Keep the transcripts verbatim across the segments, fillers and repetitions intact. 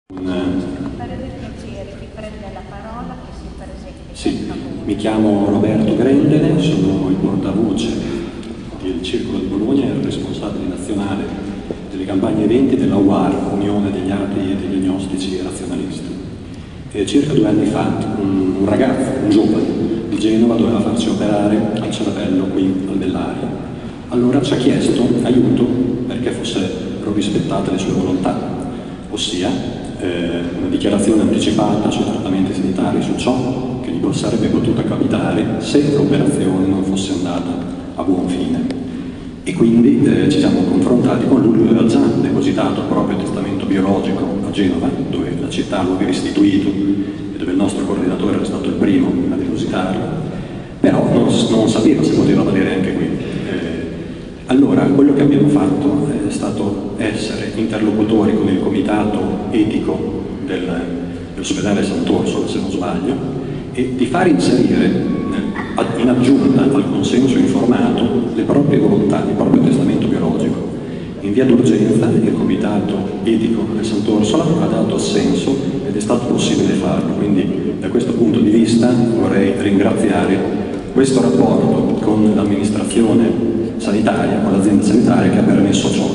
Sì, mi chiamo Roberto Grendene, sono il portavoce del Circolo di Bologna e il responsabile nazionale delle campagne eventi della U A R, Unione degli Atei e degli Agnostici Razionalisti. E circa due anni fa un, un ragazzo, un giovane di Genova doveva farsi operare al cervello qui al Bellaria. Allora ci ha chiesto aiuto perché fossero rispettate le sue volontà, ossia eh, una dichiarazione anticipata sui trattamenti sanitari, su ciò che gli sarebbe potuta capitare se l'operazione non fosse andata a buon fine. E quindi eh, ci siamo confrontati con lui. Lui aveva già depositato il proprio testamento biologico a Genova, dove la città lo aveva istituito e dove il nostro coordinatore era stato il primo a depositarlo, però non, non sapeva se poteva valere anche qui. Eh, allora, quello che abbiamo fatto è stato essere interlocutori con il comitato etico del, dell'ospedale Sant'Orsola, se non sbaglio, e di far inserire in aggiunta al consenso informato le proprie volontà, il proprio testamento biologico. In via d'urgenza il comitato etico del Sant'Orsola ha dato assenso ed è stato possibile farlo, quindi da questo punto di vista vorrei ringraziare questo rapporto con l'amministrazione sanitaria, con l'azienda sanitaria che ha permesso ciò.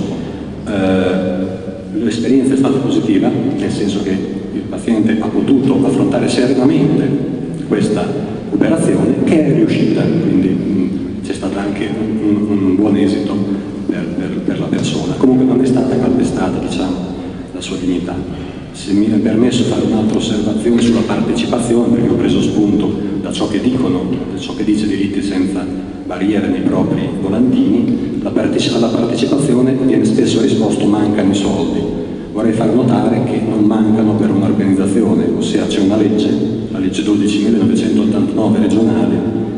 Eh, l'esperienza è stata positiva, nel senso che il paziente ha potuto affrontare serenamente questa operazione che è riuscita, quindi c'è stato anche un, un, un buon esito per, per, per la persona. Comunque non è stata calpestata, diciamo, la sua dignità. Se mi è permesso fare un'altra osservazione sulla partecipazione, perché ho preso spunto da ciò che dicono, da ciò che dice Diritti Senza Barriere nei propri volantini, la parteci- alla partecipazione viene spesso risposto mancano i soldi. Vorrei far notare che non mancano per un'organizzazione, ossia c'è una legge, la legge dodici millenovecentottantanove regionale,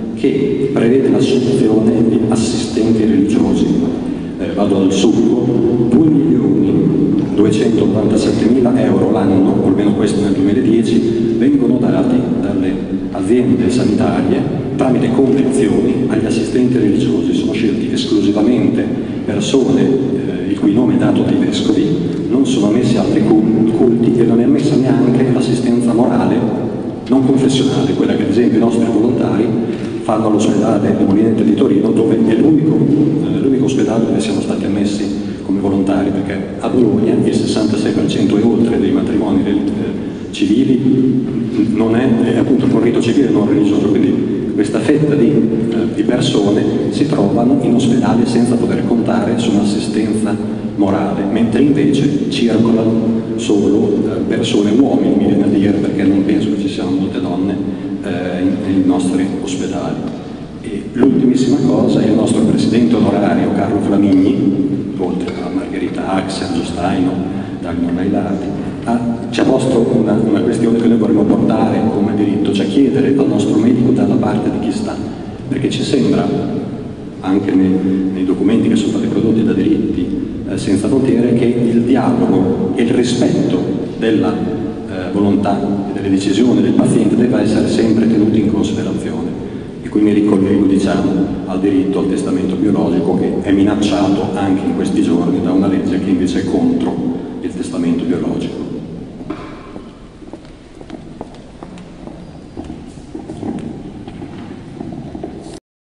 che prevede l'assunzione di assistenti religiosi. Eh, vado al succo, due milioni duecentonovantasettemila euro l'anno, o almeno questo nel duemiladieci, vengono dati dalle aziende sanitarie tramite convenzioni agli assistenti religiosi. Sono scelti esclusivamente persone eh, il cui nome è dato dai vescovi, non sono ammessi altri culti e non è ammessa neanche l'assistenza morale non confessionale, quella che ad esempio i nostri volontari fanno all'ospedale di Molinette di Torino, dove è l'unico, eh, l'unico ospedale dove siamo stati ammessi come volontari, perché a Bologna il sessantasei per cento e oltre dei matrimoni eh, civili non è, è appunto con rito civile non religioso, quindi questa fetta di, eh, di persone si trovano in ospedale senza poter contare su un'assistenza morale, mentre invece circolano solo eh, persone, uomini, mi viene a dire, perché non penso che ci siano molte donne eh, in, nei nostri ospedali. E l'ultimissima cosa è il nostro presidente onorario Carlo Flamigni, oltre a Margherita Hack, Sergio Staino, Dagmar Lailati, ha, ci ha posto una, una questione che noi vorremmo portare come diritto, cioè chiedere al nostro medico dalla parte di chi sta, perché ci sembra, anche nei, nei documenti che sono stati prodotti da Diritti eh, Senza Frontiere, che il dialogo e il rispetto della eh, volontà e delle decisioni del paziente debba essere sempre tenuto in considerazione. E qui mi ricollego, diciamo, al diritto al testamento biologico, che è minacciato anche in questi giorni da una legge che invece è contro il testamento biologico.